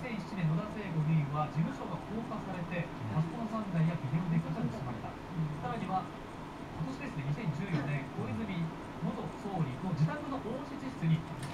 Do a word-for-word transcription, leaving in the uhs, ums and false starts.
せんななねん野田聖子議員は事務所が放火されてパソコンさんだいやビデオデッキが盗まれた。さらには今年ですね、にせんじゅうよねん小泉元総理の自宅の応接室に